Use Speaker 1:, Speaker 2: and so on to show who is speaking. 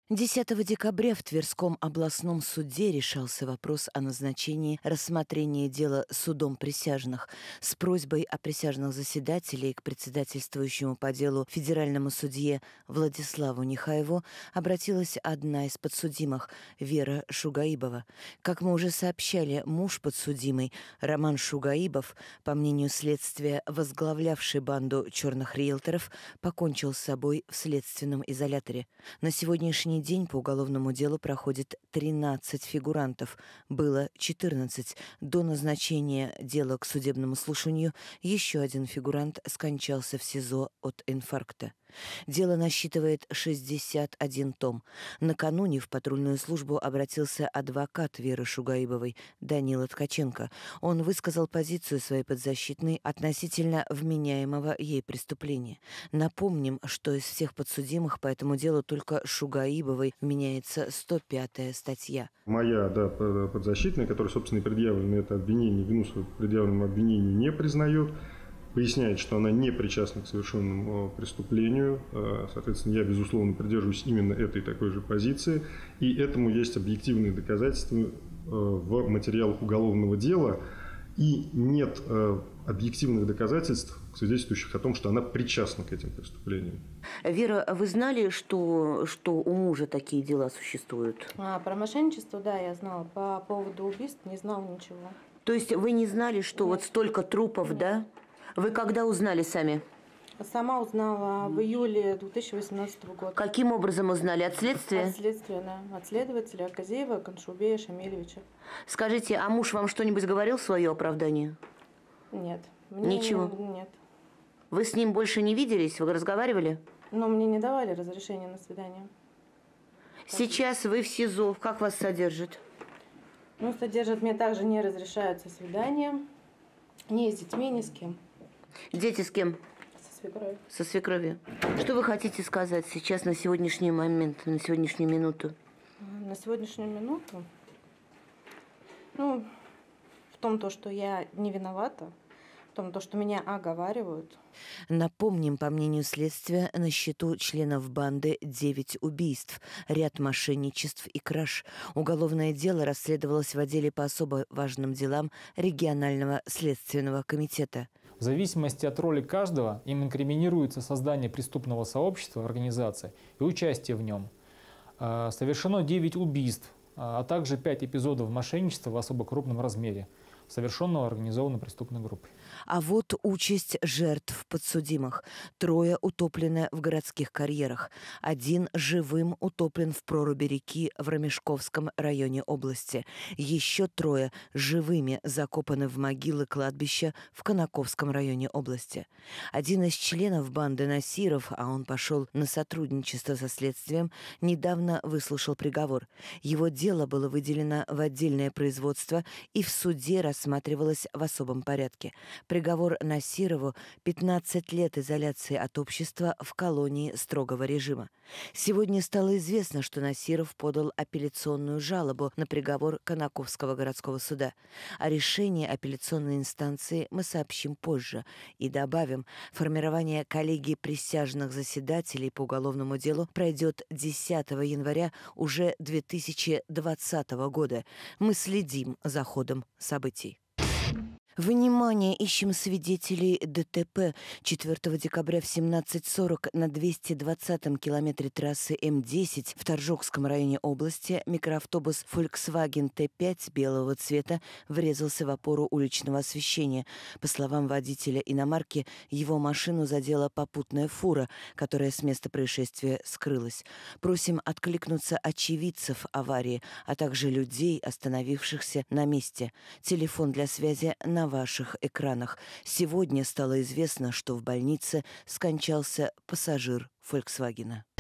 Speaker 1: 10 декабря в Тверском областном суде решался вопрос о назначении рассмотрения дела судом присяжных. С просьбой о присяжных заседателей к председательствующему по делу федеральному судье Владиславу Нехаеву обратилась одна из подсудимых, Вера Шугаибова. Как мы уже сообщали, муж подсудимой, Роман Шугаибов, по мнению следствия, возглавлявший банду черных риэлторов, покончил с собой в следственном изоляторе. На сегодняшний день по уголовному делу проходит 13 фигурантов. Было 14. До назначения дела к судебному слушанию еще один фигурант скончался в СИЗО от инфаркта. Дело насчитывает 61 том. Накануне в патрульную службу обратился адвокат Веры Шугаибовой Данила Ткаченко. Он высказал позицию своей подзащитной относительно вменяемого ей преступления. Напомним, что из всех подсудимых по этому делу только Шугаибовой вменяется 105-я статья.
Speaker 2: Моя подзащитная, которая, собственно, и предъявлено это обвинение, вину свою предъявленному обвинению не признает, поясняет, что она не причастна к совершенному преступлению. Соответственно, я, безусловно, придерживаюсь именно этой такой же позиции. И этому есть объективные доказательства в материалах уголовного дела. И нет объективных доказательств, свидетельствующих о том, что она причастна к этим преступлениям.
Speaker 1: Вера, вы знали, что у мужа такие дела существуют?
Speaker 3: Про мошенничество, да, я знала. По поводу убийств не знала ничего.
Speaker 1: То есть вы не знали, что
Speaker 3: Нет.
Speaker 1: вот столько трупов,
Speaker 3: Нет.
Speaker 1: да? Вы когда узнали сами?
Speaker 3: Сама узнала в июле 2018 года.
Speaker 1: Каким образом узнали? От следствия?
Speaker 3: От следствия, да. От следователя Казеева, Коншубея, Шамилевича.
Speaker 1: Скажите, а муж вам что-нибудь говорил в свое оправдание?
Speaker 3: Нет.
Speaker 1: Ничего?
Speaker 3: Нет.
Speaker 1: Вы с ним больше не виделись? Вы разговаривали?
Speaker 3: Но мне не давали разрешения на свидание.
Speaker 1: Сейчас вы в СИЗО. Как вас содержат?
Speaker 3: Содержат, мне также не разрешаются свидания. Ни с детьми, ни с кем.
Speaker 1: Дети с кем?
Speaker 3: Со свекровью.
Speaker 1: Со свекровью. Что вы хотите сказать сейчас на сегодняшний момент, на сегодняшнюю минуту?
Speaker 3: На сегодняшнюю минуту? В том, что я не виновата, в том, что меня оговаривают.
Speaker 1: Напомним, по мнению следствия, на счету членов банды 9 убийств, ряд мошенничеств и краж. Уголовное дело расследовалось в отделе по особо важным делам регионального следственного комитета.
Speaker 4: В зависимости от роли каждого им инкриминируется создание преступного сообщества, организации и участие в нем. Совершено 9 убийств, а также 5 эпизодов мошенничества в особо крупном размере, совершенного организованной преступной группой.
Speaker 1: А вот участь жертв подсудимых. 3 утоплены в городских карьерах. 1 живым утоплен в проруби реки в Ромешковском районе области. Еще 3 живыми закопаны в могилы кладбища в Конаковском районе области. Один из членов банды Насиров, а он пошел на сотрудничество со следствием, недавно выслушал приговор. Его дело было выделено в отдельное производство и в суде рассматривалось в особом порядке. Приговор Насирову – 15 лет изоляции от общества в колонии строгого режима. Сегодня стало известно, что Насиров подал апелляционную жалобу на приговор Конаковского городского суда. О решении апелляционной инстанции мы сообщим позже. И добавим, формирование коллегии присяжных заседателей по уголовному делу пройдет 10 января уже 2020 года. Мы следим за ходом событий. Внимание! Ищем свидетелей ДТП. 4 декабря в 17:40 на 220-м километре трассы М10 в Торжокском районе области микроавтобус Volkswagen T5 белого цвета врезался в опору уличного освещения. По словам водителя иномарки, его машину задела попутная фура, которая с места происшествия скрылась. Просим откликнуться очевидцев аварии, а также людей, остановившихся на месте. Телефон для связи на ваших экранах. Сегодня стало известно, что в больнице скончался пассажир «Фольксвагена».